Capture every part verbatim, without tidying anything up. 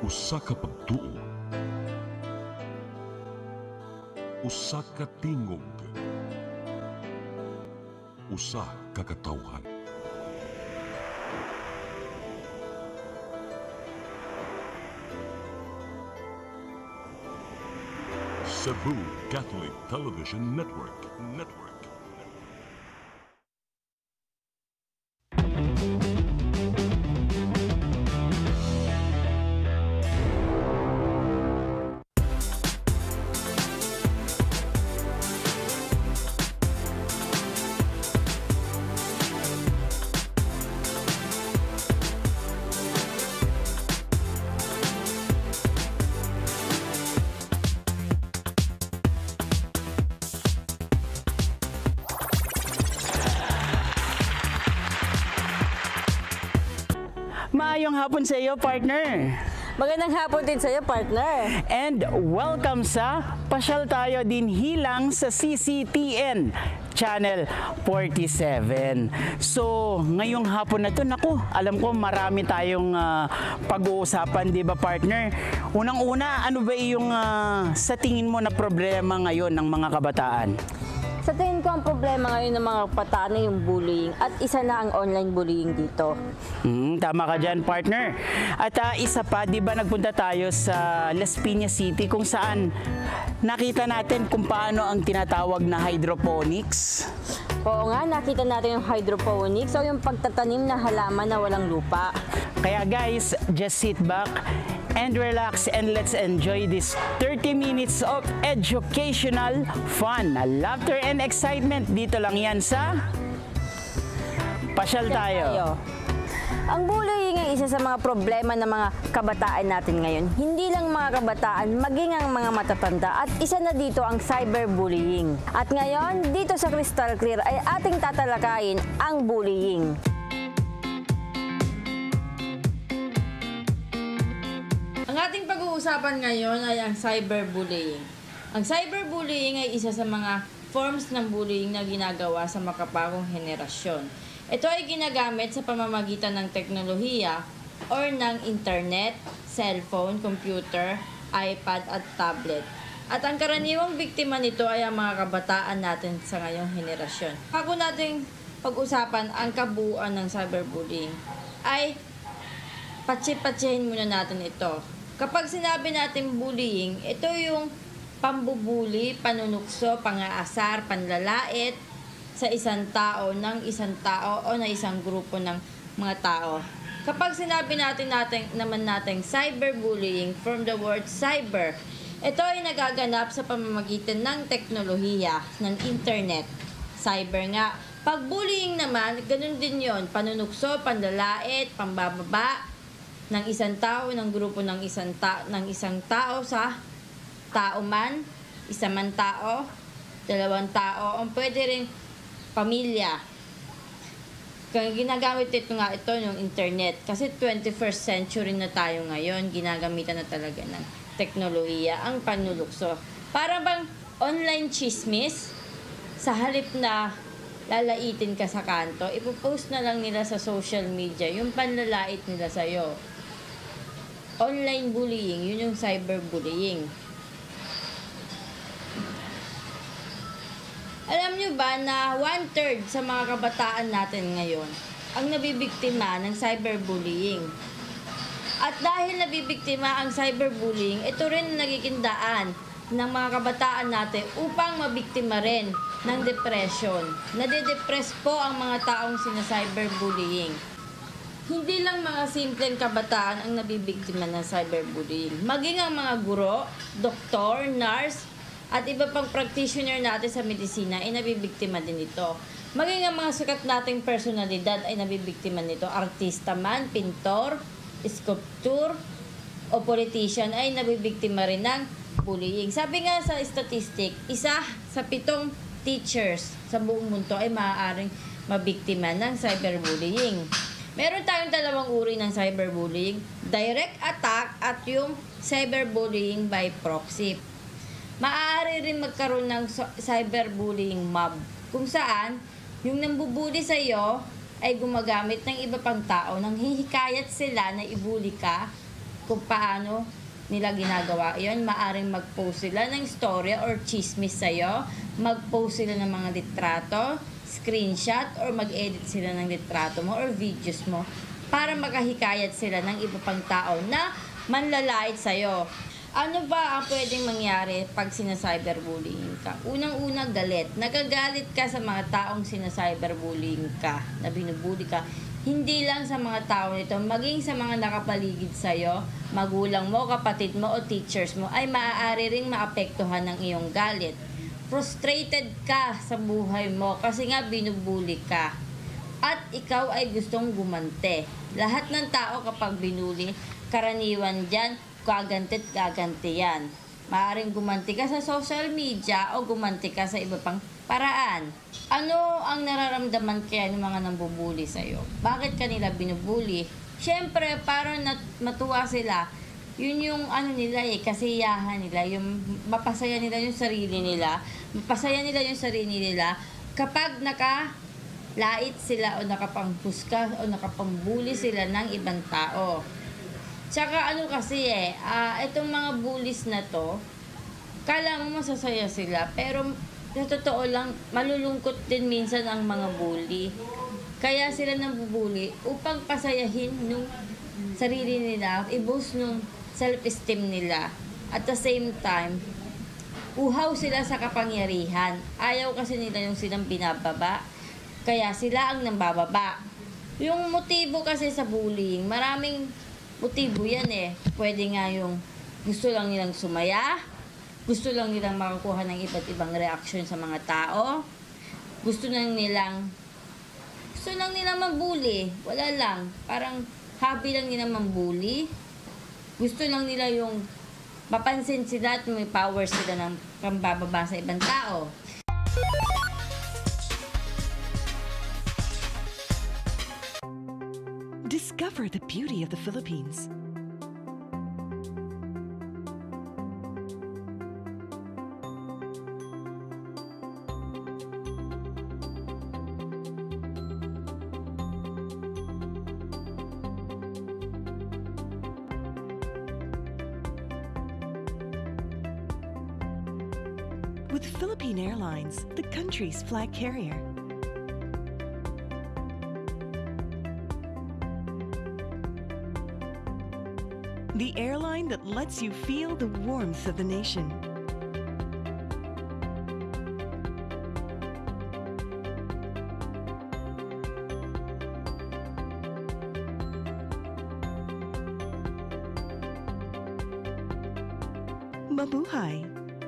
Usa ka pagtuo, usa ka tingog, usa ka katawhan. Cebu Catholic Television Network. Network. Maayong hapon sa iyo, partner. Magandang hapon din sa iyo, partner. And welcome sa Pasyal Tayo din hilang sa C C T N Channel forty-seven. So, ngayong hapon na to, naku, alam ko marami tayong uh, pag-uusapan, di ba, partner? Unang-una, ano ba yung uh, sa tingin mo na problema ngayon ng mga kabataan? Sa tingin ko, ang problema ngayon ng mga kabataan ay yung bullying at isa na ang online bullying dito. Hmm, tama ka dyan, partner. At uh, isa pa, di ba nagpunta tayo sa Las Piñas City kung saan nakita natin kung paano ang tinatawag na hydroponics? Oo nga, nakita natin yung hydroponics o yung pagtatanim na halaman na walang lupa. Kaya guys, just sit back and relax and let's enjoy this thirty minutes of educational fun, laughter and excitement. Dito lang yan sa Pasyal Tayo. Ang bullying ay isa sa mga problema ng mga kabataan natin ngayon. Hindi lang mga kabataan, maging ang mga matatanda at isa na dito ang cyberbullying. At ngayon, dito sa Crystal Clear ay ating tatalakayin ang bullying. Ang ating pag-uusapan ngayon ay ang cyberbullying. Ang cyberbullying ay isa sa mga forms ng bullying na ginagawa sa makapagong henerasyon. Ito ay ginagamit sa pamamagitan ng teknolohiya or ng internet, cellphone, computer, iPad at tablet. At ang karaniwang biktima nito ay ang mga kabataan natin sa ngayong henerasyon. Bago nating pag-usapan ang kabuuan ng cyberbullying, ay patsi-patsihin muna natin ito. Kapag sinabi natin bullying, ito yung pambubuli, panunukso, pangaasar, panlalait sa isang tao, ng isang tao o na isang grupo ng mga tao. Kapag sinabi natin, natin naman natin cyberbullying from the word cyber, ito ay nagaganap sa pamamagitan ng teknolohiya, ng internet. Cyber nga. Pag bullying naman, ganun din yon, panunukso, panlalait, pambababa ng isang tao, ng grupo ng isang ta ng isang tao sa tao man, isa man tao, dalawang tao, o pwede rin pamilya. Kaya ginagamit ito nga ito yung internet kasi twenty-first century na tayo ngayon, ginagamitan na talaga ng teknolohiya ang panlulukso. Para bang online chismis, sa halip na lalaitin ka sa kanto, ipopost na lang nila sa social media yung panlalait nila sa'yo. Online bullying, yun yung cyberbullying. Alam nyo ba na one-third sa mga kabataan natin ngayon ang nabibiktima ng cyberbullying? At dahil nabibiktima ang cyberbullying, ito rin nagiging daan ng mga kabataan natin upang mabiktima rin ng depression. Nade-depress po ang mga taong sina-cyberbullying. Hindi lang mga simpleng kabataan ang nabibiktima ng cyberbullying. Maging ang mga guro, doktor, nurse, at iba pang practitioner natin sa medisina ay nabibiktima din ito. Maging ang mga sikat nating personalidad ay nabibiktima nito. Artista man, pintor, sculptor, o politician ay nabibiktima rin ng bullying. Sabi nga sa statistic, isa sa pitong teachers sa buong mundo ay maaaring mabiktima ng cyberbullying. Meron tayong dalawang uri ng cyberbullying, direct attack at yung cyberbullying by proxy. Maaari rin magkaroon ng cyberbullying mob, kung saan yung nambubuli sa iyo ay gumagamit ng iba pang tao nang hihikayat sila na ibuli ka kung paano nila ginagawa yon. Maaring mag-post sila ng storya or chismis sa'yo, mag-post sila ng mga litrato, screenshot, or mag-edit sila ng litrato mo or videos mo para makahikayat sila ng iba pang tao na manlalait sa'yo. Ano ba ang pwedeng mangyari pag sinacyberbullying ka? Unang-una, galit. Nagagalit ka sa mga taong sinacyberbullying ka, na binubully ka. Hindi lang sa mga tao nito, maging sa mga nakapaligid sa'yo, magulang mo, kapatid mo, o teachers mo, ay maaari ring maapektuhan ng iyong galit. Frustrated ka sa buhay mo kasi nga binubully ka. At ikaw ay gustong gumante. Lahat ng tao kapag binuli, karaniwan dyan, gaganti't gaganti yan. Maaaring gumanti ka sa social media o gumanti ka sa iba pang paraan. Ano ang nararamdaman kaya ng mga nambubuli sa'yo? Bakit kanila binubuli? Siyempre, parang nat- matuwa sila. Yun yung ano nila eh, kasiyahan nila. Yung mapasaya nila yung sarili nila. Mapasaya nila yung sarili nila. Kapag nakalait sila o nakapanghusga o nakapangbuli sila ng ibang tao. Tsaka ano kasi eh, uh, itong mga bullies na to, kala mo masasaya sila, pero sa totoo lang, malulungkot din minsan ang mga bully. Kaya sila nambubuli upang pasayahin nung sarili nila, i-boost nung self-esteem nila. At the same time, uhaw sila sa kapangyarihan. Ayaw kasi nila yung silang binababa, kaya sila ang nambababa. Yung motibo kasi sa bullying, maraming motibo yan eh. Pwede nga yung gusto lang nilang sumaya, gusto lang nilang makakuha ng iba't ibang reaksyon sa mga tao, gusto lang nilang gusto lang nilang mambully, wala lang, parang hobby lang nilang mambully, gusto lang nila yung mapansin sila at may power sila ng pambababa sa ibang tao. Discover the beauty of the Philippines. With Philippine Airlines, the country's flag carrier. The airline that lets you feel the warmth of the nation. Mabuhay!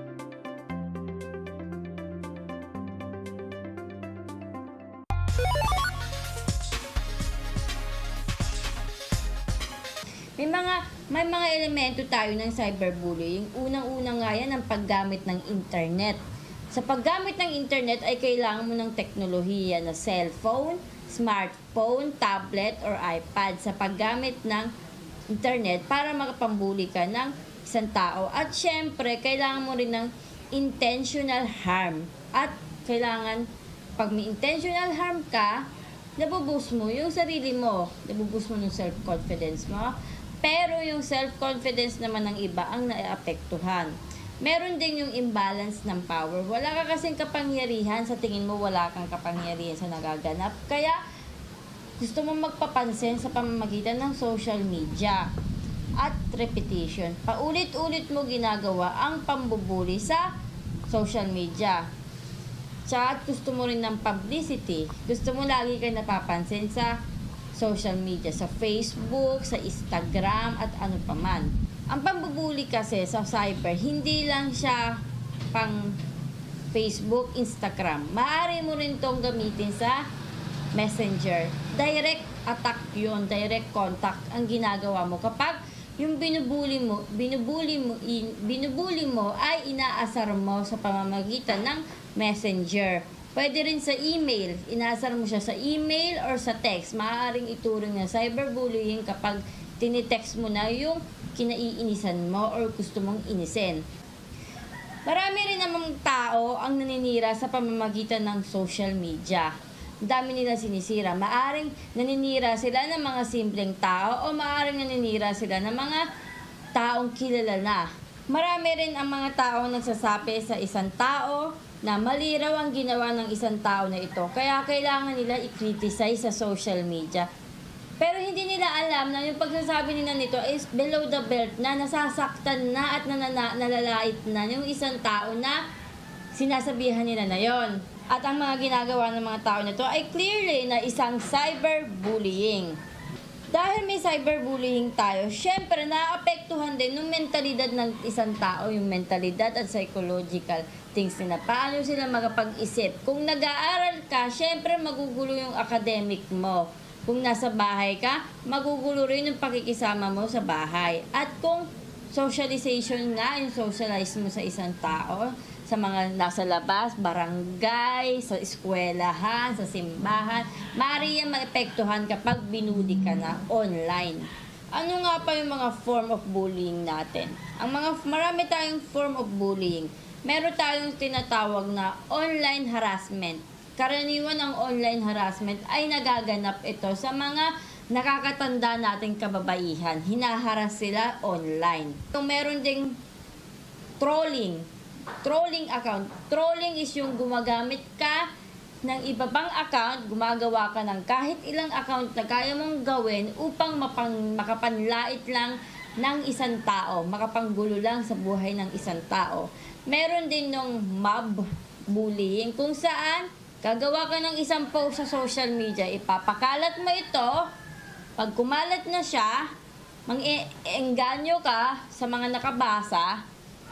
May mga may mga elemento tayo ng cyberbullying. Unang-una nga yan ang paggamit ng internet. Sa paggamit ng internet ay kailangan mo ng teknolohiya na cellphone, smartphone, tablet, or iPad sa paggamit ng internet para makapambuli ka ng isang tao. At syempre, kailangan mo rin ng intentional harm. At kailangan, pag may intentional harm ka, nabuboost mo yung sarili mo. Nabuboost mo yung self-confidence mo. Pero yung self-confidence naman ng iba ang naapektuhan. Meron din yung imbalance ng power. Wala ka kasing kapangyarihan, sa tingin mo wala kang kapangyarihan sa nagaganap. Kaya gusto mo magpapansin sa pamamagitan ng social media at repetition. Paulit-ulit mo ginagawa ang pambubuli sa social media. At gusto mo rin ng publicity. Gusto mo lagi kayo napapansin sa social media, sa Facebook, sa Instagram, at ano pa man. Ang pambubuli kasi sa cyber, hindi lang siya pang Facebook, Instagram. Maaari mo rin tong gamitin sa Messenger. Direct attack yun, direct contact ang ginagawa mo. Kapag yung binubuli mo, binubuli mo, in, binubuli mo ay inaasar mo sa pamamagitan ng Messenger. Pwede rin sa email. Inaasar mo siya sa email or sa text. Maaaring ituring na cyberbullying kapag tinitext mo na yung kinaiinisan mo or gusto mong inisin. Marami rin namang tao ang naninira sa pamamagitan ng social media. Ang dami nila sinisira. Maaring naninira sila ng mga simpleng tao o maaring naninira sila ng mga taong kilala na. Marami rin ang mga taong nagsasabi sa isang tao na mali raw ang ginawa ng isang tao na ito. Kaya kailangan nila i-criticize sa social media. Pero hindi nila alam na yung pagsasabi nila nito is below the belt na, nasasaktan na at nanana, nalalait na yung isang tao na sinasabihan nila na yon. At ang mga ginagawa ng mga tao nito ay clearly na isang cyberbullying. Dahil may cyberbullying tayo, syempre naapektuhan din yung mentalidad ng isang tao, yung mentalidad at psychological things nila. Paano sila makapag-isip? Kung nag-aaral ka, syempre magugulo yung academic mo. Kung nasa bahay ka, magugulo rin yung pakikisama mo sa bahay. At kung socialization nga, yung socialize mo sa isang tao, sa mga nasa labas, barangay, sa eskwelahan, sa simbahan, maaari yan maepektuhan kapag binuli ka na online. Ano nga pa yung mga form of bullying natin? Ang mga, marami tayong form of bullying. Meron tayong tinatawag na online harassment. Karaniwan ang online harassment ay nagaganap ito sa mga nakakatanda nating kababaihan. Hinaharas sila online. Kung meron ding trolling, trolling account. Trolling is yung gumagamit ka ng iba pang account, gumagawa ka ng kahit ilang account na kaya mong gawin upang mapang, makapanlait lang ng isang tao, makapanggulo lang sa buhay ng isang tao. Meron din ng mob bullying kung saan gagawa ka ng isang post sa social media, ipapakalat mo ito, pag kumalat na siya, mang-engganyo ka sa mga nakabasa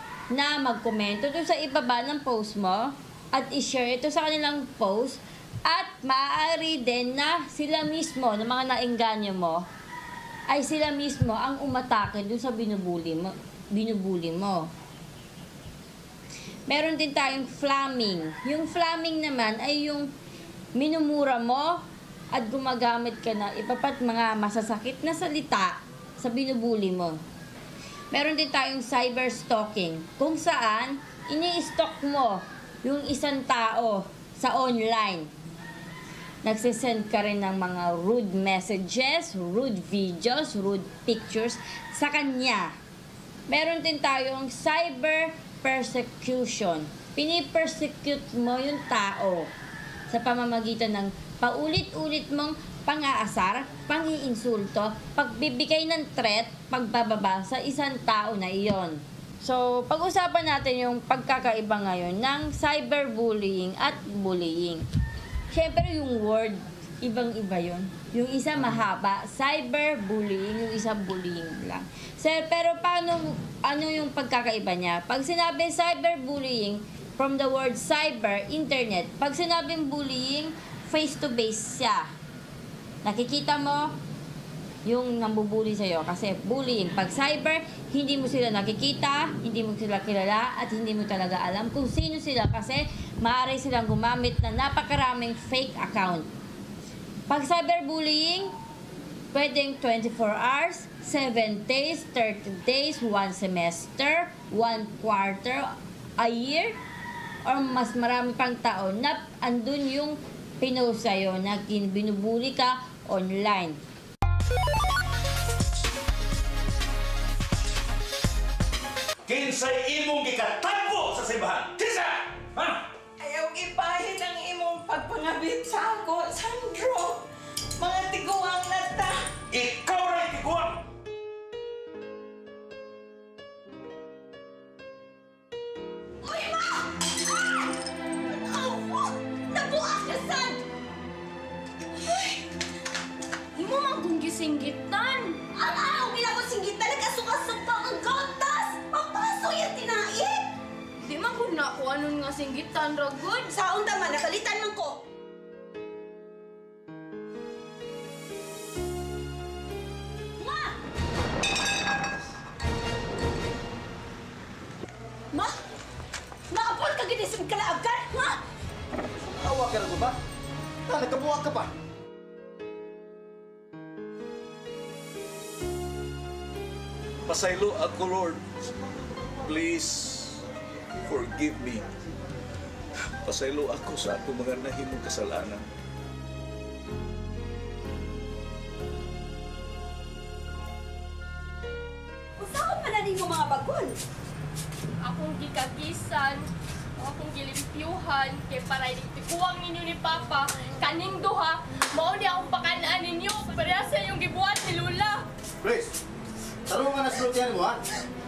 na magkomento doon sa ibaba ng post mo at i-share ito sa kanilang post at maaari din na sila mismo, ng mga naengganyo mo, ay sila mismo ang umatake doon sa binubuli mo. Binubuli mo. Meron din tayong flaming. Yung flaming naman ay yung minumura mo at gumagamit ka na ipapat mga masasakit na salita sa binubuli mo. Meron din tayong cyber stalking, kung saan ini-stalk mo yung isang tao sa online. Nagsisend ka rin ng mga rude messages, rude videos, rude pictures sa kanya. Meron din tayong cyber persecution. Pinipersecute mo yung tao sa pamamagitan ng paulit-ulit mong pang-aasar, pang-iinsulto, pagbibigay ng threat, pagbababa sa isang tao na iyon. So, pag-usapan natin yung pagkakaiba ngayon ng cyberbullying at bullying. Siyempre yung word, ibang-iba yun. Yung isa mahaba, cyberbullying, yung isa bullying lang. Sir, pero paano, ano yung pagkakaiba niya? Pag sinabi cyberbullying, from the word cyber, internet. Pag sinabing bullying, face-to-face siya. Nakikita mo yung nambubuli sa'yo kasi bullying. Pag cyber, hindi mo sila nakikita, hindi mo sila kilala, at hindi mo talaga alam kung sino sila kasi maaari silang gumamit na napakaraming fake account. Pag cyberbullying, pwedeng twenty-four hours, seven days, thirty days, one semester, one quarter, a year, or mas marami pang taon na andun yung pinost sa'yo na binubuli ka online. Kinsay imong gikatagpo sa simbahan? Kinsa? Ha? Ayaw ipahin ang imong pagpangabit sa ako, Sandro. Mga tiguang na ta. Ikaw rin tiguang! Uy, ma! Ah! Aw! Nabuak ka, Sand! Uy! Di mo man kung gisinggitan. Ang araw nila ko singgit talaga sukasukpa ang gatas! Papaso yan tinait! Di man kung na kung anong nga singgitan, ragod. Sa unta man, nakalitan man ko! Ma! Ma! Naapol ka ginisip kalaagan, ha? Awa ka na ba? Na, nagkabuwag ka pa. Pasaylo ako, Lord. Please, forgive me. Pasaylo ako sa ato mga nahimong kasalanan. Usa ka man na mo mga bagol? Akong gikagisan, akong gilimpyuhan, kay para itikuwang ninyo ni Papa, kaning duha, mao ni akong pakanaan ninyo, para sa yung gibuhat ni Lula. Please, tarungan na sultihan mo, ha?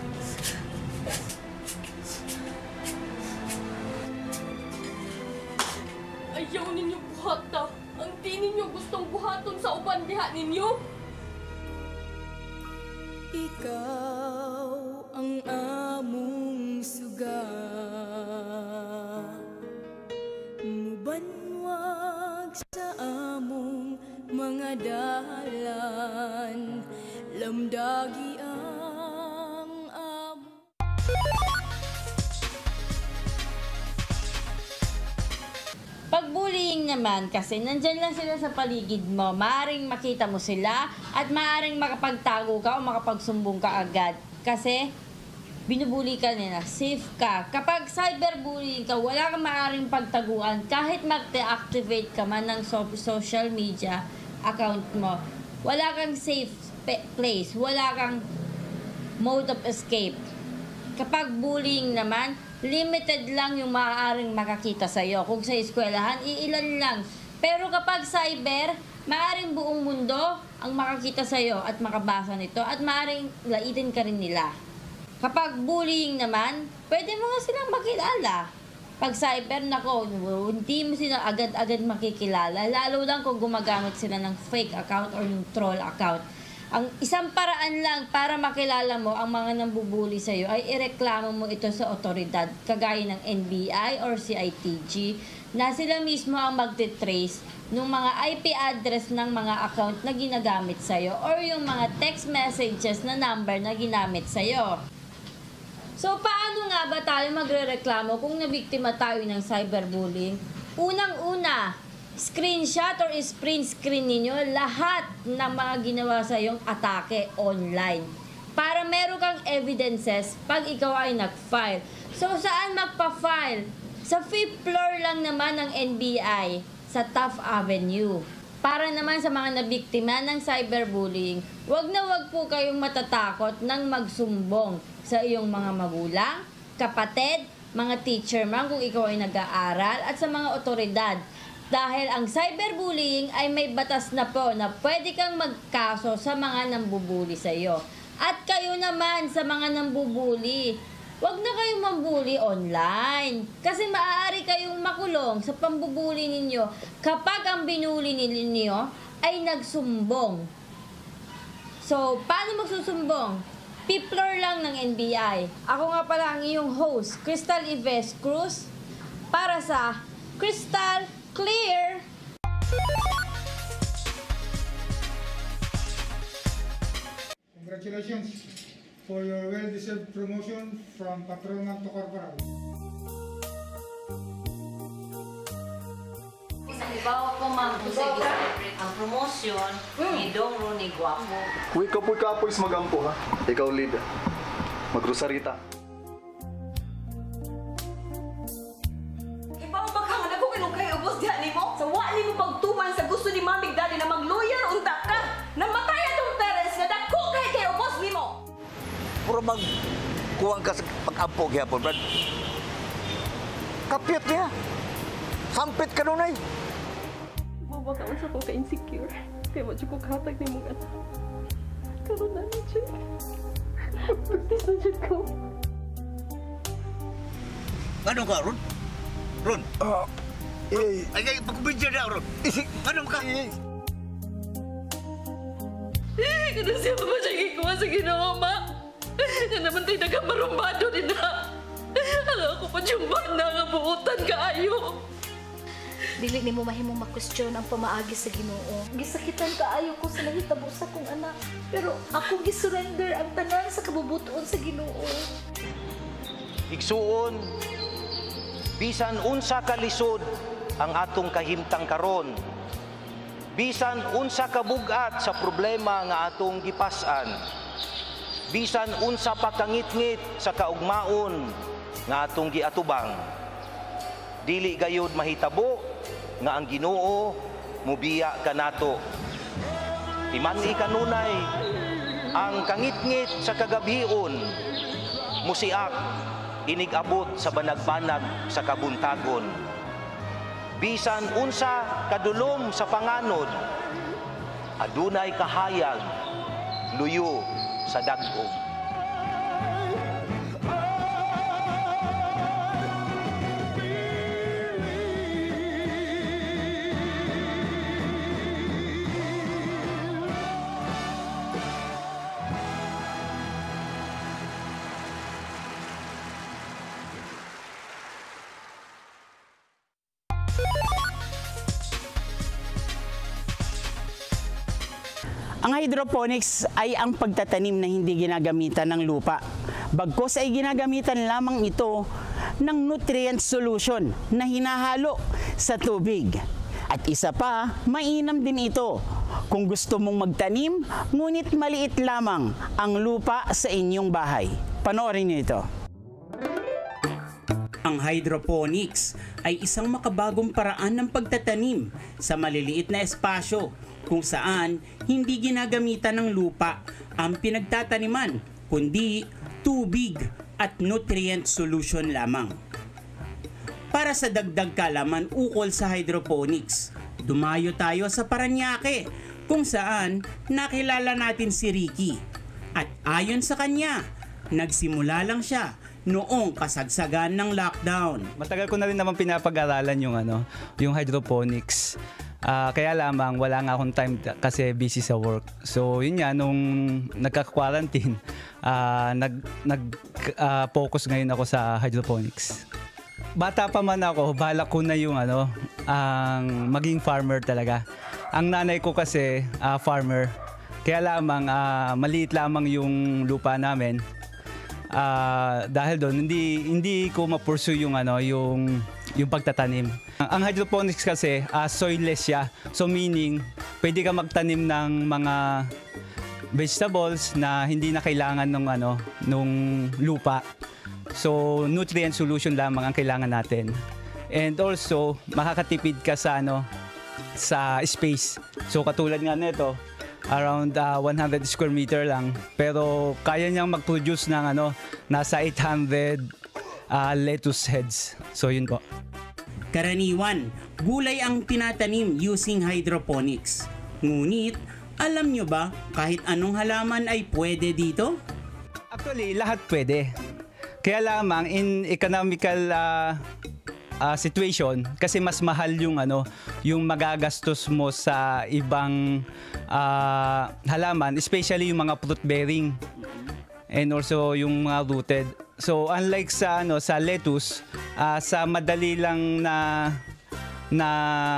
Ayaw ninyo buhata. Ang di ninyo gustong buhaton sa uban diha ninyo. Ikaw ang among suga, mubanwag sa among mga dalan, lamdagi ang among. Pag-bullying naman, kasi nandyan lang sila sa paligid mo, maaaring makita mo sila at maaaring makapagtago ka o makapagsumbong ka agad. Kasi binubuli ka nila, safe ka. Kapag cyberbullying ka, wala kang maaaring pagtaguan kahit mag-deactivate ka man ng so- social media account mo. Wala kang safe place, wala kang mode of escape. Kapag bullying naman, limited lang yung maaaring makakita sa'yo. Kung sa eskwelahan, iilan lang. Pero kapag cyber, maaaring buong mundo ang makakita sa'yo at makabasa nito at maaaring laitin ka rin nila. Kapag bullying naman, pwede mo nga silang makilala. Pag cyber, nako, hindi mo sila agad-agad makikilala. Lalo lang kung gumagamit sila ng fake account or yung troll account. Ang isang paraan lang para makilala mo ang mga nambubuli sa iyo ay ireklamo mo ito sa otoridad, kagaya ng N B I or C I T G, na sila mismo ang magte-trace ng mga I P address ng mga account na ginagamit sa iyo or yung mga text messages na number na ginamit sa iyo. So, paano nga ba tayo magrereklamo kung nabiktima tayo ng cyberbullying? Unang-una, screenshot or print screen ninyo lahat ng mga ginawa sa iyong atake online para meron kang evidences pag ikaw ay nag-file. So, saan magpa-file? Sa fifth floor lang naman ng N B I sa Taft Avenue. Para naman sa mga nabiktima ng cyberbullying, wag na wag po kayong matatakot ng magsumbong sa iyong mga magulang, kapatid, mga teacher man kung ikaw ay nag-aaral, at sa mga otoridad. Dahil ang cyberbullying ay may batas na po na pwede kang magkaso sa mga nambubuli sa iyo. At kayo naman sa mga nambubuli, wag na kayong mambuli online. Kasi maaari kayong makulong sa pambubuli ninyo kapag ang binuli ninyo ay nagsumbong. So, paano magsusumbong? Fifth floor lang ng N B I. Ako nga pala ang iyong host, Crystal Yves Cruz, para sa Crystal Clear. Congratulations for your well-deserved promotion from patrolman to corporal. Halimbawa ko ma'am, kung sa ang promosyon, ni Dong Ronnie Guapo. Uy, kapoy-kapoy magampo, ha? Ikaw, lead. Magrosarita. Ibaw ba ka nga na kung kinong kayo ubos diyan ni mo? Sa wali mo pagtuman sa gusto ni Mamig Daddy na mag-lawyer unta ka. Namatay atong parents nga dako kay kay ubos ni mo. Puro mag kuwang ka sa pag-ampog yapon, Brad. Kapit niya. Sampit ka nun ay. Baka sa ko ka-insecure. Kaya mo ko kahatag ni mong anak. Karoon na ni Jay. Pagtis na dyan ko. Ano ka, Ron? Ron? Ah, eh. Ay, ay, pagkubidya na, Ron. Ano ka? Eh, kaya siya pa ba siya gikuha sa ginawa, ma? Na naman tayo nagkamarumbado din na. Alam ko pa yung banda nga buutan kaayo. Dili ni mo mahimong makwestiyon ang pamaagi sa Ginoo. Gisakitan kaayo ko sa nahitabo sa kong anak. Pero ako gisurrender ang tanan sa kabubuton sa Ginoo. Igsuon, bisan unsa ka lisod ang atong kahimtang karon. Bisan unsa ka bugat sa problema nga atong gipas-an. Bisan unsa pa kangit-ngit sa kaugmaon nga atong giatubang. Dili gayud mahitabo nga ang Ginoo mubiya kanato. Timani kanunay ang kangit-ngit sa kagabion, musiak, inigabot sa banag-banag sa kabuntagon. Bisan unsa kadulom sa panganod, adunay kahayag, luyo sa dagom. Ang hydroponics ay ang pagtatanim na hindi ginagamitan ng lupa. Bagkus ay ginagamitan lamang ito ng nutrient solution na hinahalo sa tubig. At isa pa, mainam din ito kung gusto mong magtanim, ngunit maliit lamang ang lupa sa inyong bahay. Panoorin niyo ito. Ang hydroponics ay isang makabagong paraan ng pagtatanim sa maliliit na espasyo kung saan hindi ginagamitan ng lupa ang pinagtataniman, kundi tubig at nutrient solution lamang. Para sa dagdag kaalaman ukol sa hydroponics, dumayo tayo sa Parañaque kung saan nakilala natin si Ricky. At ayon sa kanya, nagsimula lang siya noong kasagsagan ng lockdown. Matagal ko na rin naman pinapag-aralan yung ano, yung hydroponics. Uh, kaya lamang wala nga akong time kasi busy sa work. So yun nga, nung nagka-quarantine, uh, nag, nag, uh, focus ngayon ako sa hydroponics. Bata pa man ako, balak ko na yung ano, ang maging farmer talaga. Ang nanay ko kasi uh, farmer. Kaya lamang uh, maliit lamang yung lupa namin. Uh, dahil doon hindi hindi ko ma-pursue yung ano, yung yung pagtatanim. Ang hydroponics kasi uh, soilless siya. So meaning pwede ka magtanim ng mga vegetables na hindi na kailangan ng ano nung lupa. So nutrient solution lamang ang kailangan natin. And also makakatipid ka sa ano sa space. So katulad nga nito, around uh, one hundred square meter lang, pero kaya niyang mag-produce ng ano nasa eight hundred uh, lettuce heads. So yun po. Karaniwan, gulay ang tinatanim using hydroponics. Ngunit, alam nyo ba kahit anong halaman ay pwede dito? Actually, lahat pwede. Kaya lamang in economical uh, uh, situation, kasi mas mahal yung ano, yung magagastos mo sa ibang uh, halaman, especially yung mga fruit bearing and also yung mga rooted. So unlike sa ano sa lettuce, uh, sa madali lang na na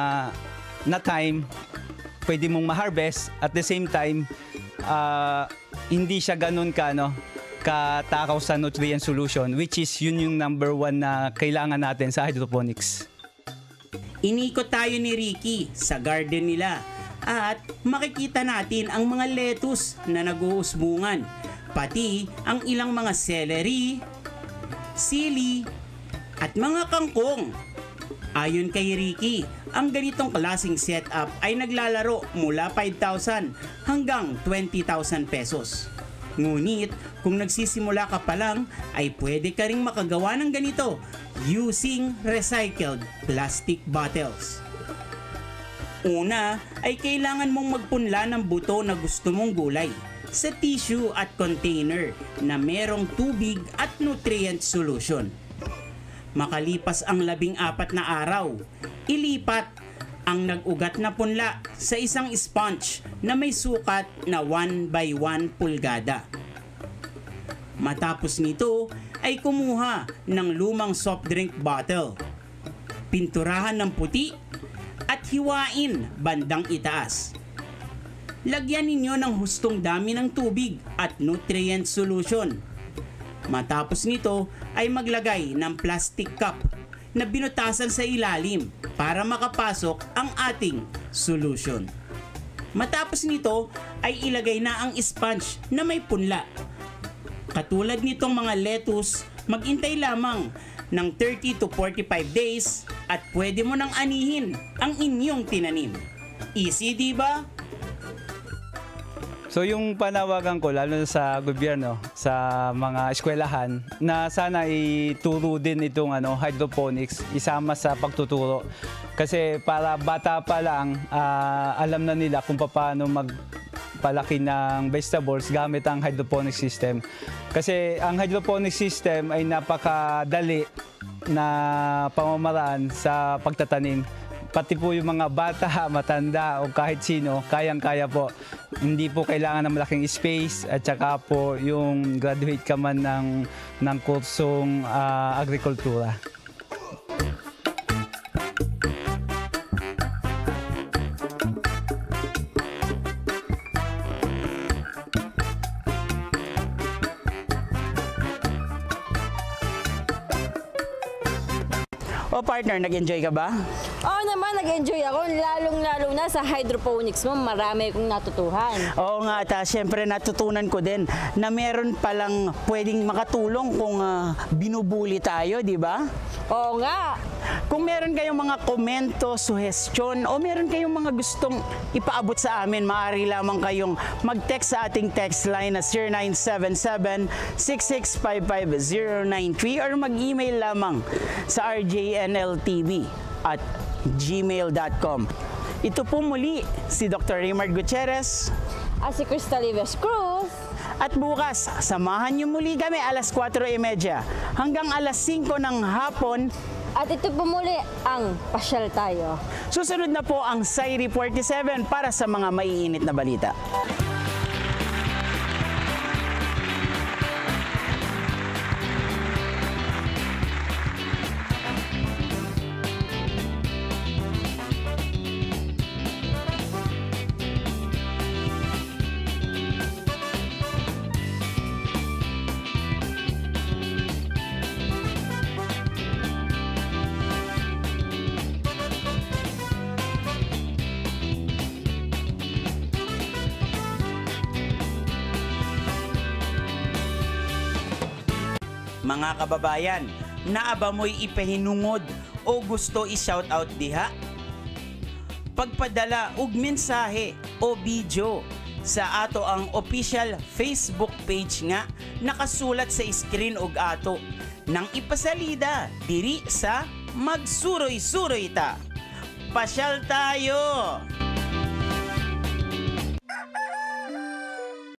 na time pwede mong ma-harvest, at the same time uh, hindi siya ganun ka no katakaw sa nutrient solution, which is yun yung number one na kailangan natin sa hydroponics. Inikot tayo ni Ricky sa garden nila at makikita natin ang mga lettuce na nag-uusbungan, pati ang ilang mga celery, sili, at mga kangkong. Ayon kay Ricky, ang ganitong klaseng setup ay naglalaro mula five thousand hanggang twenty thousand pesos. Ngunit kung nagsisimula ka pa lang ay pwede ka ring makagawa ng ganito using recycled plastic bottles. Una ay kailangan mong magpunla ng buto na gusto mong gulay sa tissue at container na merong tubig at nutrient solution. Makalipas ang labing apat na araw, ilipat ang nag-ugat na punla sa isang sponge na may sukat na one by one pulgada. Matapos nito ay kumuha ng lumang soft drink bottle, pinturahan ng puti at hiwain bandang itaas. Lagyan ninyo ng hustong dami ng tubig at nutrient solution. Matapos nito ay maglagay ng plastic cup na binutasan sa ilalim para makapasok ang ating solution. Matapos nito ay ilagay na ang sponge na may punla. Katulad nitong mga lettuce, mag-intay lamang ng thirty to forty-five days at pwede mo nang anihin ang inyong tinanim. Easy, di ba? So yung panawagan ko lalo na sa gobyerno, sa mga eskwelahan na sana ituro din itong ano hydroponics isama sa pagtuturo. Kasi para bata pa lang uh, alam na nila kung paano magpalaki ng vegetables gamit ang hydroponic system. Kasi ang hydroponic system ay napakadali na pamamaraan sa pagtatanim. Pati po yung mga bata, matanda o kahit sino, kayang-kaya po. Hindi po kailangan ng malaking space at saka po yung graduate ka man ng, ng kursong uh, agrikultura. O partner, nag-enjoy ka ba? Oo naman, nag-enjoy ako. Lalong-lalo na sa hydroponics mo, marami akong natutuhan. Oo nga, at uh, syempre natutunan ko din na meron palang pwedeng makatulong kung uh, binubuli tayo, di ba? Oo nga. Kung meron kayong mga komento, suhestyon, o meron kayong mga gustong ipaabot sa amin, maaari lamang kayong mag-text sa ating text line na zero nine seven seven, six six five five zero nine three or mag-email lamang sa r j n l t v at gmail dot com. Ito po muli si Doctor Raymar Gutierrez at si Crystal Ives Cruz. At bukas, samahan niyo muli kami alas kwatro y media hanggang alas singko ng hapon. At ito po muli ang Pasyal Tayo. Susunod na po ang Sairi forty-seven para sa mga maiinit na balita. Mga kababayan, naaba mo'y ipahinungod o gusto i-shoutout diha? Pagpadala og mensahe o video sa ato ang official Facebook page nga nakasulat sa screen og ato nang ipasalida diri sa Magsuroy-suroy ta. Pasyal tayo!